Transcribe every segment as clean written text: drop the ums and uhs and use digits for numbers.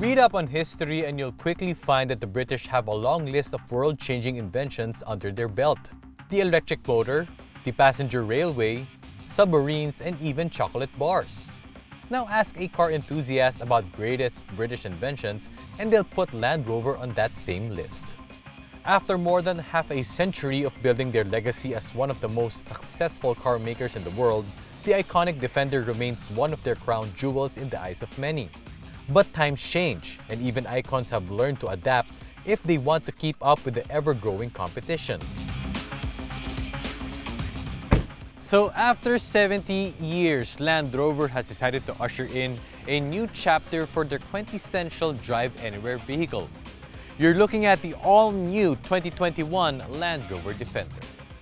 Read up on history and you'll quickly find that the British have a long list of world-changing inventions under their belt. The electric motor, the passenger railway, submarines, and even chocolate bars. Now ask a car enthusiast about greatest British inventions and they'll put Land Rover on that same list. After more than half a century of building their legacy as one of the most successful car makers in the world, the iconic Defender remains one of their crown jewels in the eyes of many. But times change, and even icons have learned to adapt if they want to keep up with the ever-growing competition. So after 70 years, Land Rover has decided to usher in a new chapter for their quintessential drive-anywhere vehicle. You're looking at the all-new 2021 Land Rover Defender.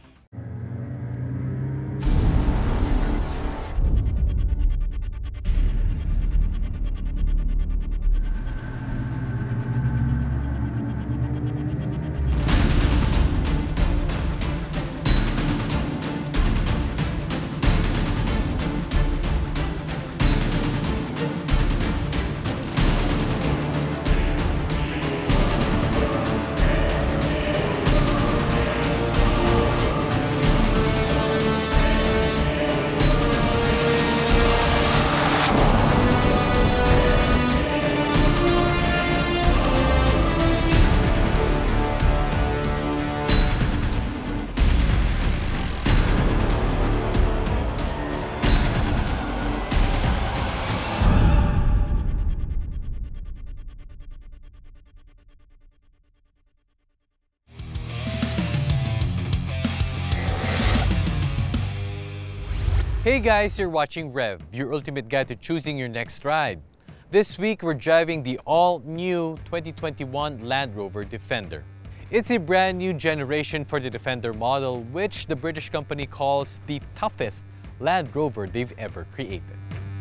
Hey guys, you're watching Rev, your ultimate guide to choosing your next ride. This week, we're driving the all-new 2021 Land Rover Defender. It's a brand new generation for the Defender model, which the British company calls the toughest Land Rover they've ever created.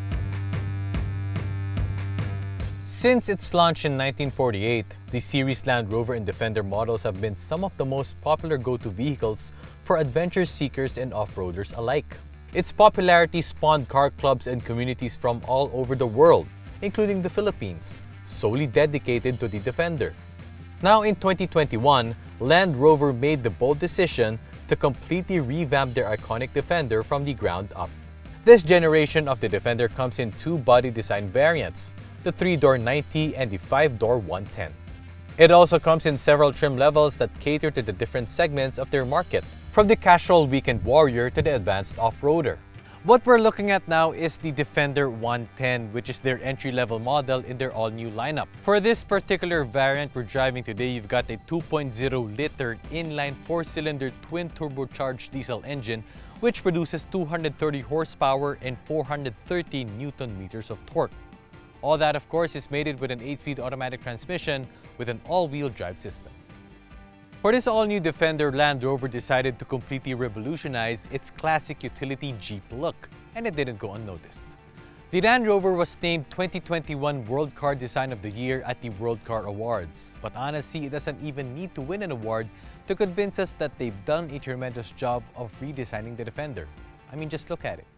Since its launch in 1948, the series Land Rover and Defender models have been some of the most popular go-to vehicles for adventure seekers and off-roaders alike. Its popularity spawned car clubs and communities from all over the world, including the Philippines, solely dedicated to the Defender. Now in 2021, Land Rover made the bold decision to completely revamp their iconic Defender from the ground up. This generation of the Defender comes in two body design variants, the 3-door 90 and the 5-door 110. It also comes in several trim levels that cater to the different segments of their market, from the casual weekend warrior to the advanced off-roader. What we're looking at now is the Defender 110, which is their entry-level model in their all-new lineup. For this particular variant we're driving today, you've got a 2.0-liter inline 4-cylinder twin-turbocharged diesel engine, which produces 230 horsepower and 430 Newton-meters of torque. All that, of course, is mated with an 8-speed automatic transmission with an all-wheel drive system. For this all-new Defender, Land Rover decided to completely revolutionize its classic utility Jeep look, and it didn't go unnoticed. The Land Rover was named 2021 World Car Design of the Year at the World Car Awards, but honestly, it doesn't even need to win an award to convince us that they've done a tremendous job of redesigning the Defender. I mean, just look at it.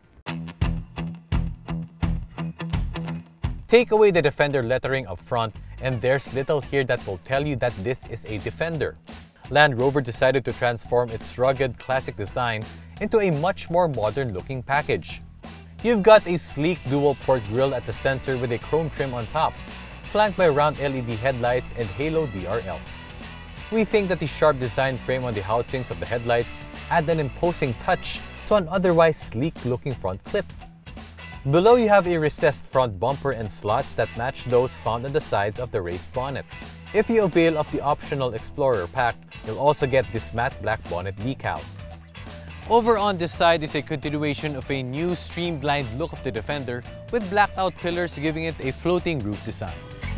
Take away the Defender lettering up front, and there's little here that will tell you that this is a Defender. Land Rover decided to transform its rugged classic design into a much more modern-looking package. You've got a sleek dual-port grille at the center with a chrome trim on top, flanked by round LED headlights and halo DRLs. We think that the sharp design frame on the housings of the headlights add an imposing touch to an otherwise sleek-looking front clip. Below, you have a recessed front bumper and slots that match those found on the sides of the raised bonnet. If you avail of the optional Explorer pack, you'll also get this matte black bonnet decal. Over on this side is a continuation of a new streamlined look of the Defender, with blacked out pillars giving it a floating roof design.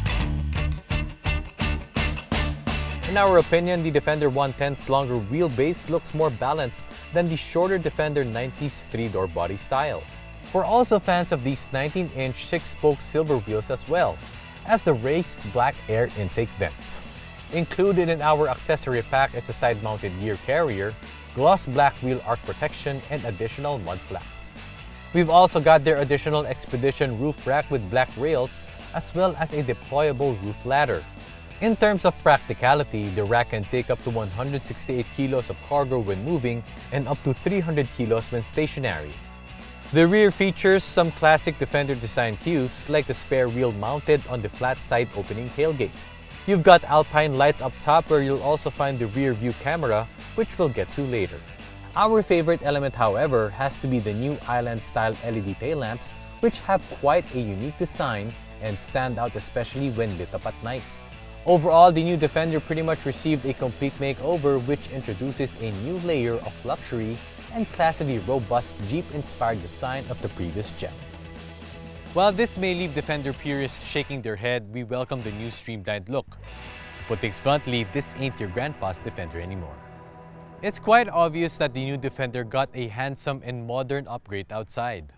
In our opinion, the Defender 110's longer wheelbase looks more balanced than the shorter Defender 90's 3-door body style. We're also fans of these 19-inch 6-spoke silver wheels as well, as the raised black air intake vent. Included in our accessory pack is a side-mounted gear carrier, gloss black wheel arch protection, and additional mud flaps. We've also got their additional Expedition roof rack with black rails, as well as a deployable roof ladder. In terms of practicality, the rack can take up to 168 kilos of cargo when moving and up to 300 kilos when stationary. The rear features some classic Defender design cues, like the spare wheel mounted on the flat side opening tailgate. You've got Alpine lights up top, where you'll also find the rear view camera, which we'll get to later. Our favorite element, however, has to be the new Island-style LED tail lamps, which have quite a unique design and stand out especially when lit up at night. Overall, the new Defender pretty much received a complete makeover, which introduces a new layer of luxury and classically robust Jeep-inspired design of the previous gen. While this may leave Defender purists shaking their head, we welcome the new streamlined look. To put things bluntly, this ain't your grandpa's Defender anymore. It's quite obvious that the new Defender got a handsome and modern upgrade outside.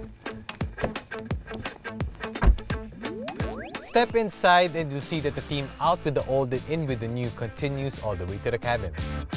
Step inside and you'll see that the theme out with the old and in with the new continues all the way to the cabin.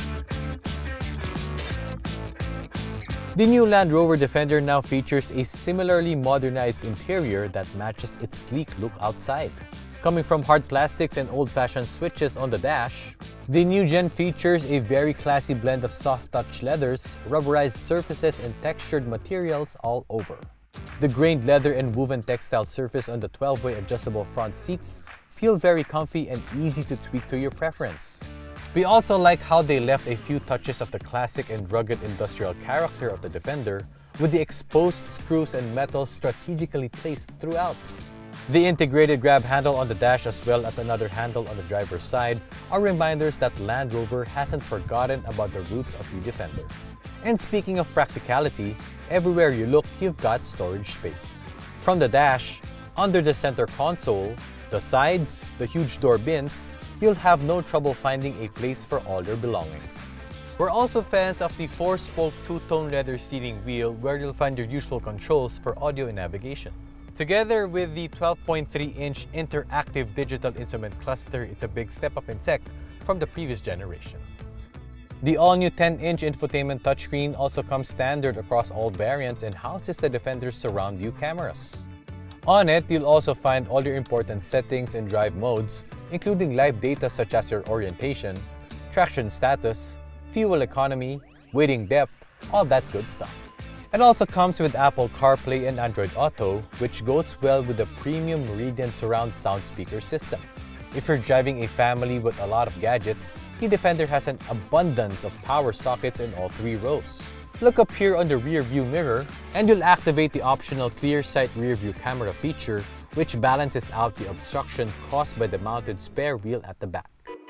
The new Land Rover Defender now features a similarly modernized interior that matches its sleek look outside. Coming from hard plastics and old-fashioned switches on the dash, the new gen features a very classy blend of soft-touch leathers, rubberized surfaces, and textured materials all over. The grained leather and woven textile surface on the 12-way adjustable front seats feel very comfy and easy to tweak to your preference. We also like how they left a few touches of the classic and rugged industrial character of the Defender, with the exposed screws and metals strategically placed throughout. The integrated grab handle on the dash, as well as another handle on the driver's side, are reminders that Land Rover hasn't forgotten about the roots of the Defender. And speaking of practicality, everywhere you look, you've got storage space. From the dash, under the center console, the sides, the huge door bins, you'll have no trouble finding a place for all your belongings. We're also fans of the 4-spoke two-tone leather steering wheel, where you'll find your usual controls for audio and navigation. Together with the 12.3-inch interactive digital instrument cluster, it's a big step up in tech from the previous generation. The all-new 10-inch infotainment touchscreen also comes standard across all variants and houses the Defender's surround view cameras. On it, you'll also find all your important settings and drive modes, including live data such as your orientation, traction status, fuel economy, waiting depth, all that good stuff. It also comes with Apple CarPlay and Android Auto, which goes well with the premium Meridian surround sound speaker system. If you're driving a family with a lot of gadgets, the Defender has an abundance of power sockets in all 3 rows. Look up here on the rear view mirror and you'll activate the optional clear sight rear view camera feature, which balances out the obstruction caused by the mounted spare wheel at the back.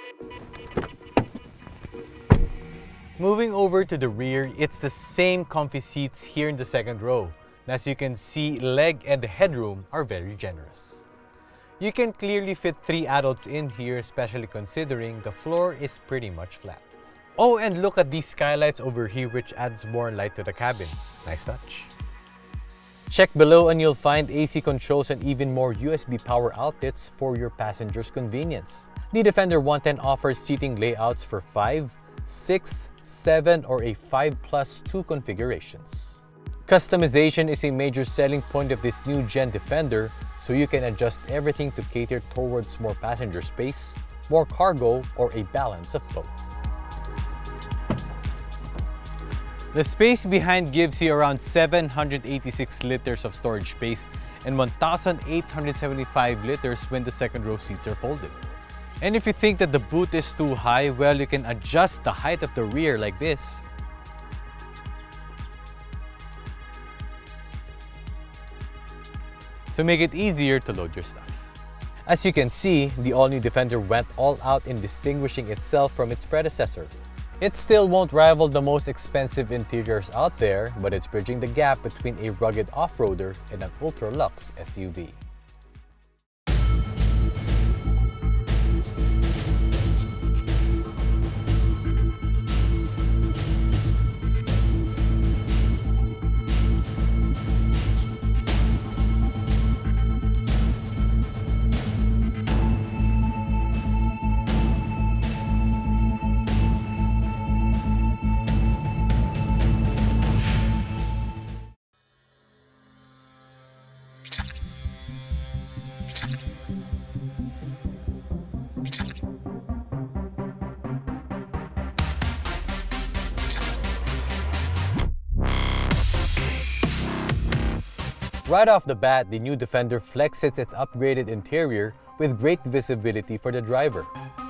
Moving over to the rear, it's the same comfy seats here in the second row. And as you can see, leg and headroom are very generous. You can clearly fit 3 adults in here, especially considering the floor is pretty much flat. Oh, and look at these skylights over here, which adds more light to the cabin. Nice touch. Check below and you'll find AC controls and even more USB power outlets for your passengers' convenience. The Defender 110 offers seating layouts for 5, 6, 7, or a 5+2 configurations. Customization is a major selling point of this new gen Defender, so you can adjust everything to cater towards more passenger space, more cargo, or a balance of both. The space behind gives you around 786 liters of storage space and 1,875 liters when the second row seats are folded. And if you think that the boot is too high, well, you can adjust the height of the rear like this. To make it easier to load your stuff. As you can see, the all-new Defender went all out in distinguishing itself from its predecessor. It still won't rival the most expensive interiors out there, but it's bridging the gap between a rugged off-roader and an ultra-luxe SUV. Right off the bat, the new Defender flexes its upgraded interior with great visibility for the driver.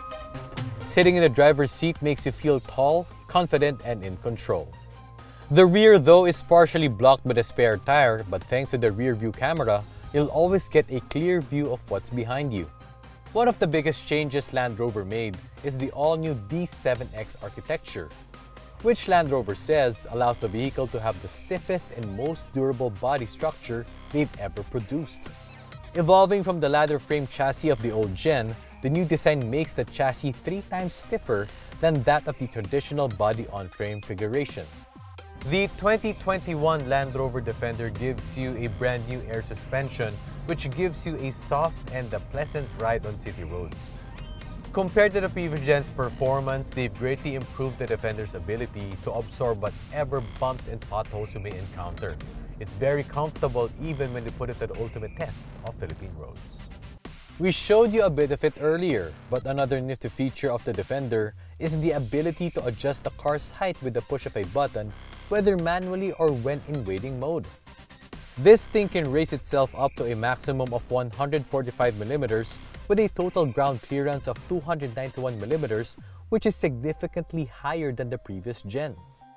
Sitting in the driver's seat makes you feel tall, confident, and in control. The rear, though, is partially blocked by the spare tire, but thanks to the rear view camera, you'll always get a clear view of what's behind you. One of the biggest changes Land Rover made is the all-new D7X architecture, which Land Rover says allows the vehicle to have the stiffest and most durable body structure they've ever produced. Evolving from the ladder frame chassis of the old gen, the new design makes the chassis 3 times stiffer than that of the traditional body-on-frame configuration. The 2021 Land Rover Defender gives you a brand new air suspension, which gives you a soft and a pleasant ride on city roads. Compared to the previous gen's performance, they've greatly improved the Defender's ability to absorb whatever bumps and potholes you may encounter. It's very comfortable even when you put it to the ultimate test of Philippine roads. We showed you a bit of it earlier, but another nifty feature of the Defender is the ability to adjust the car's height with the push of a button, whether manually or when in waiting mode. This thing can raise itself up to a maximum of 145mm with a total ground clearance of 291mm, which is significantly higher than the previous gen.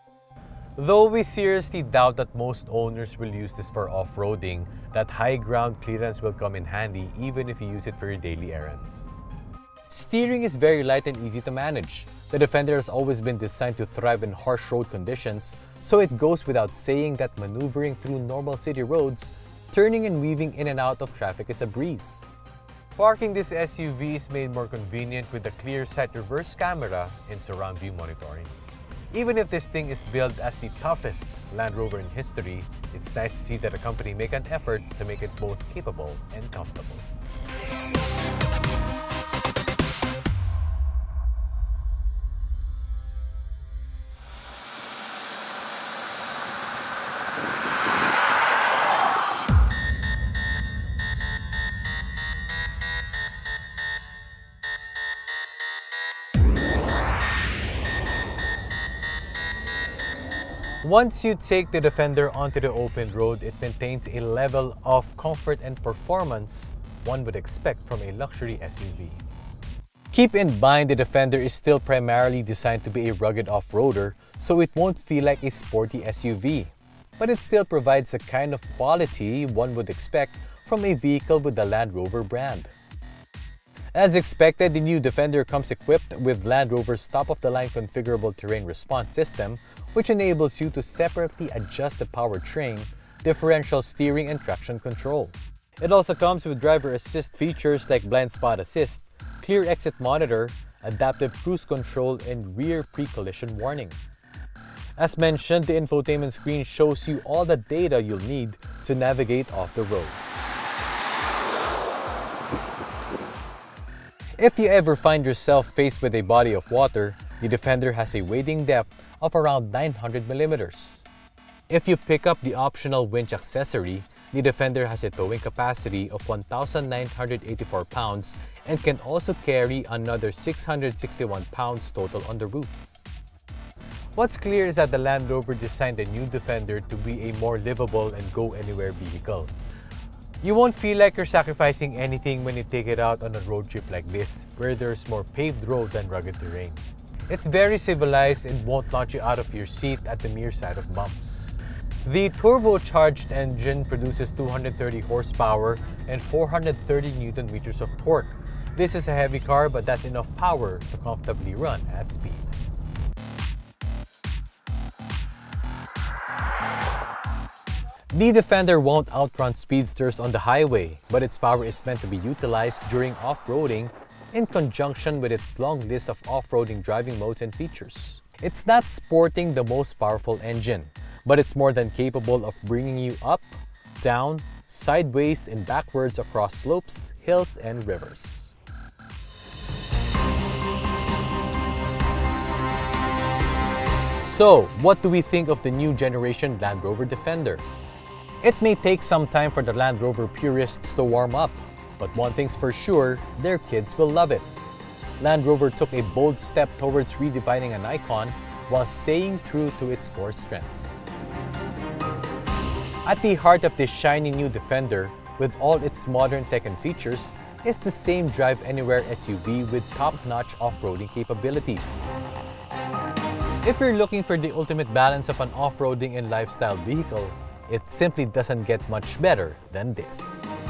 Though we seriously doubt that most owners will use this for off-roading, that high ground clearance will come in handy even if you use it for your daily errands. Steering is very light and easy to manage. The Defender has always been designed to thrive in harsh road conditions, so it goes without saying that maneuvering through normal city roads, turning and weaving in and out of traffic is a breeze. Parking this SUV is made more convenient with the clear sight reverse camera and surround view monitoring. Even if this thing is billed as the toughest Land Rover in history, it's nice to see that the company make an effort to make it both capable and comfortable. Once you take the Defender onto the open road, it maintains a level of comfort and performance one would expect from a luxury SUV. Keep in mind the Defender is still primarily designed to be a rugged off-roader, so it won't feel like a sporty SUV. But it still provides the kind of quality one would expect from a vehicle with the Land Rover brand. As expected, the new Defender comes equipped with Land Rover's top-of-the-line configurable terrain response system, which enables you to separately adjust the powertrain, differential steering, and traction control. It also comes with driver assist features like blind spot assist, clear exit monitor, adaptive cruise control, and rear pre-collision warning. As mentioned, the infotainment screen shows you all the data you'll need to navigate off the road. If you ever find yourself faced with a body of water, the Defender has a wading depth of around 900mm. If you pick up the optional winch accessory, the Defender has a towing capacity of 1,984 pounds and can also carry another 661 pounds total on the roof. What's clear is that the Land Rover designed the new Defender to be a more livable and go-anywhere vehicle. You won't feel like you're sacrificing anything when you take it out on a road trip like this, where there's more paved road than rugged terrain. It's very civilized and won't launch you out of your seat at the mere sight of bumps. The turbocharged engine produces 230 horsepower and 430 Nm of torque. This is a heavy car, but that's enough power to comfortably run at speed. The Defender won't outrun speedsters on the highway, but its power is meant to be utilized during off-roading in conjunction with its long list of off-roading driving modes and features. It's not sporting the most powerful engine, but it's more than capable of bringing you up, down, sideways, and backwards across slopes, hills, and rivers. So, what do we think of the new generation Land Rover Defender? It may take some time for the Land Rover purists to warm up, But one thing's for sure, their kids will love it. Land Rover took a bold step towards redefining an icon while staying true to its core strengths. At the heart of this shiny new Defender, with all its modern tech and features, is the same Drive Anywhere SUV with top-notch off-roading capabilities. If you're looking for the ultimate balance of an off-roading and lifestyle vehicle, it simply doesn't get much better than this.